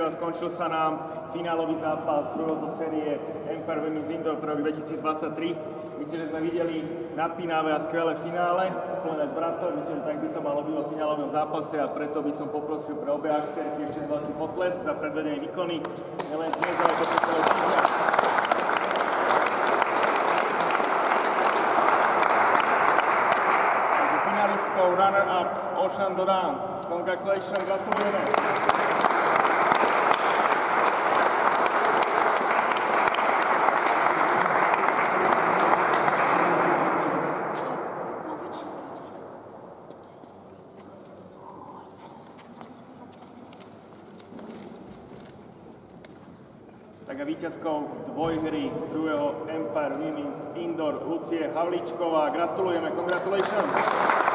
priatelia, skončil sa nám finálový zápas druhého zo série Empire Women's Indoor pre rok 2023. Myslím, že sme videli napínavé a skvelé finále, spojené s vratom. Myslím, že tak by to malo byť vo finálovom zápase a preto by som poprosil pre obe aktérky ešte veľký potlesk za predvedené výkony. Nielen dnes, ale počas celého týždňa. Takže finalistkou runner-up Ocean Dodan. Congratulations, gratulujeme. Tak a víťazkou dvojhry druhého Empire Women's Indoor Lucie Havlíčková. Gratulujeme, congratulations.